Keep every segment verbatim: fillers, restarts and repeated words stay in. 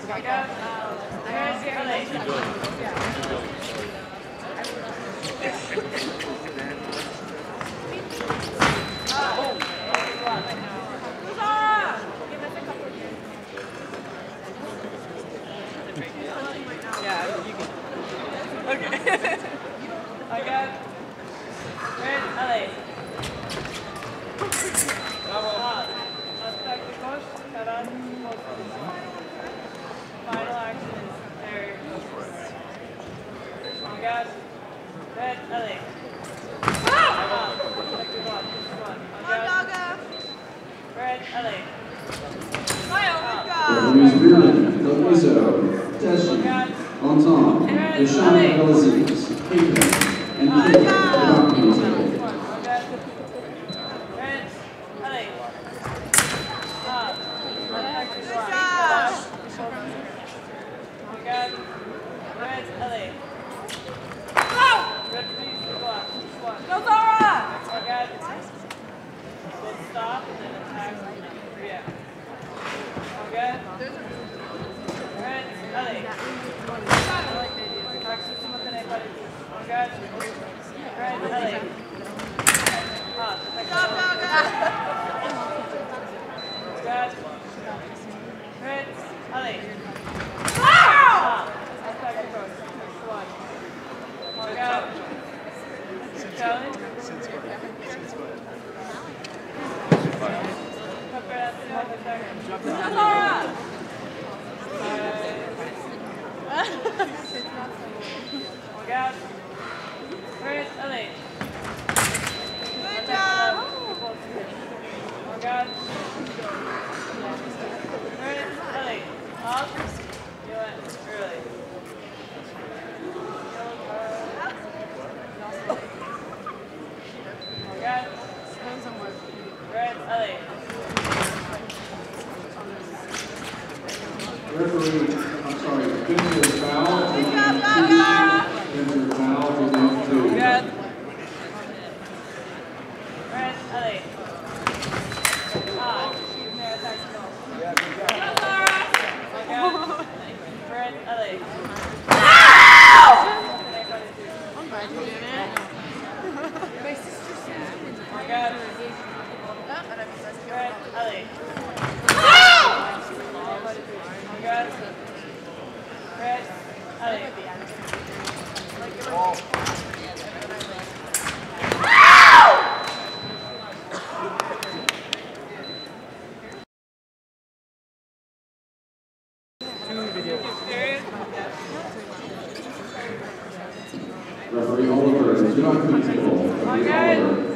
Referee Oliver, do not control. Referee Oliver.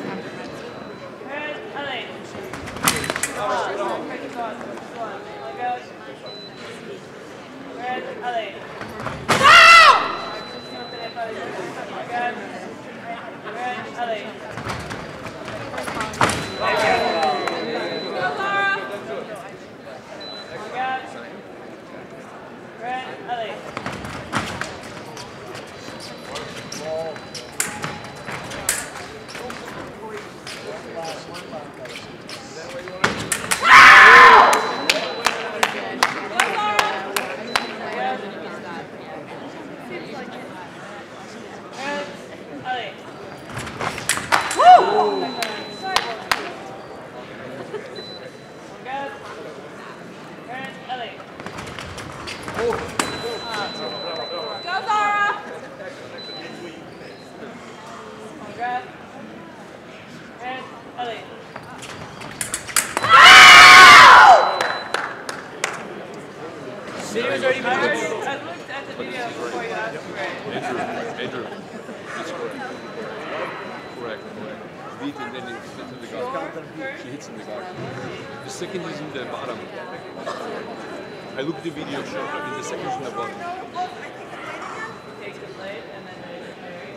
Go, Zara! Congrats. And Ellie. Video's already been I looked at the video before you asked for it. Andrew, Andrew. That's correct. Correct, correct. Beat and then it's into the guard. She hits in the guard. The second is in the bottom. I looked at the video show, I mean the second is in the bottom. Take the blade and then they carry.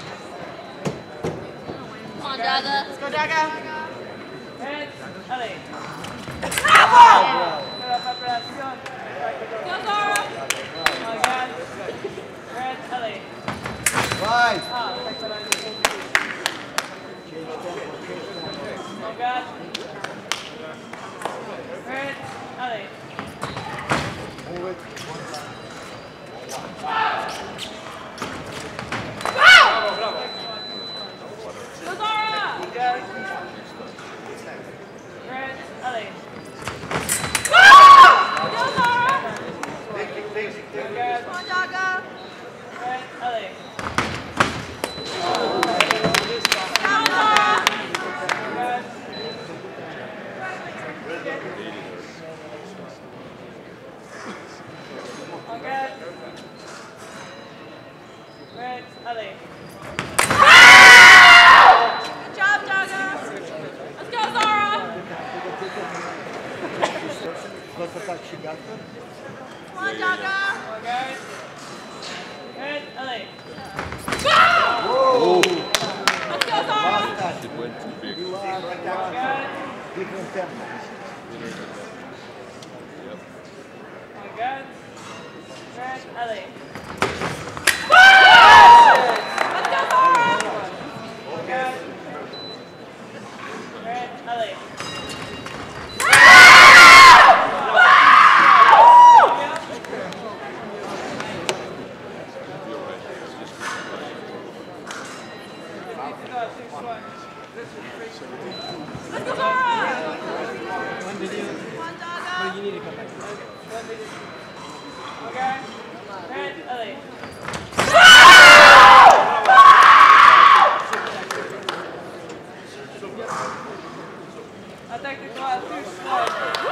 Come on, Daga. Let's go, Daga. And Ellie. Bravo! Go, Zara! Oh, God. Red, Ellie. Five. Ah, take that on. Oh, God. Red, Ellie. Move it. thought she got them. Come on, Daga. Come on, guys. Good, Ellie. Whoa! Let's go, Zara. It went too big. You are right Good. down. Different tempo. Yep. Come on, good. Good, Ellie. Let's go, Zara. Good. Good, Ellie. Let's go, Zara. Come on, Daga. You need to come back. Okay. Good, Ellie. I think the glass too slow.